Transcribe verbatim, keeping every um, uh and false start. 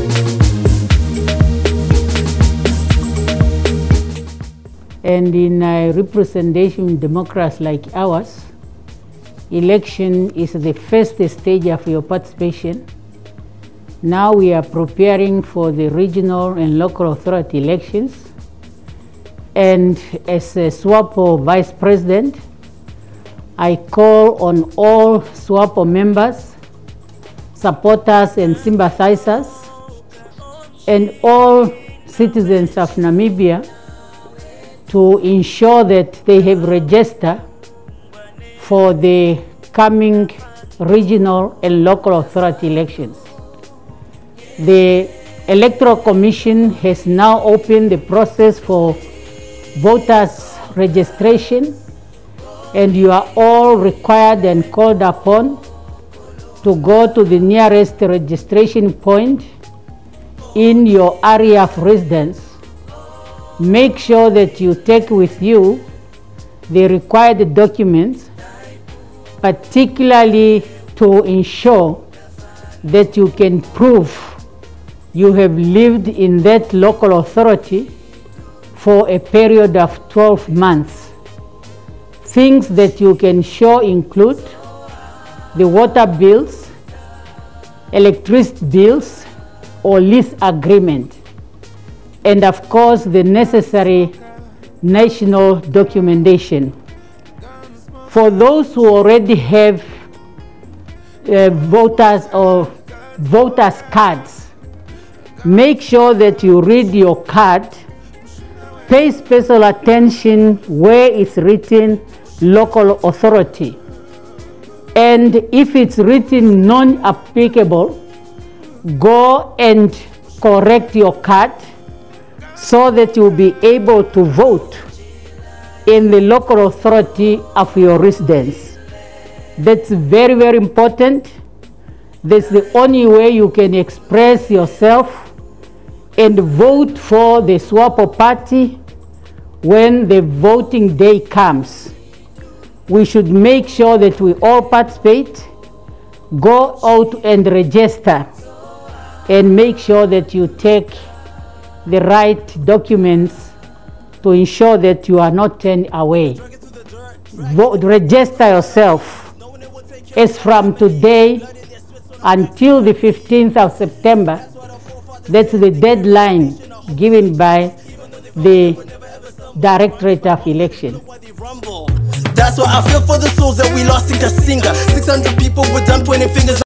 And in a representation democracy like ours, election is the first stage of your participation. Now we are preparing for the regional and local authority elections. And as a SWAPO Vice President, I call on all SWAPO members, supporters and sympathizers, and all citizens of Namibia to ensure that they have registered for the coming regional and local authority elections. The Electoral Commission has now opened the process for voters registration, and you are all required and called upon to go to the nearest registration point in your area of residence. Make sure that you take with you the required documents, particularly to ensure that you can prove you have lived in that local authority for a period of twelve months. Things that you can show include the water bills, electricity bills, or lease agreement, and of course the necessary national documentation. For those who already have uh, voters or voters cards, make sure that you read your card, pay special attention where it's written local authority, and if it's written non-applicable, go and correct your card so that you'll be able to vote in the local authority of your residence. That's very, very important. That's the only way you can express yourself and vote for the SWAPO party when the voting day comes. We should make sure that we all participate, go out and register, and make sure that you take the right documents to ensure that you are not turned away. Vote, register yourself. As from today until the fifteenth of September, that's the deadline given by the Directorate of Election. That's why I feel for the souls that we lost in Kasinga. six hundred people with them pointing fingers.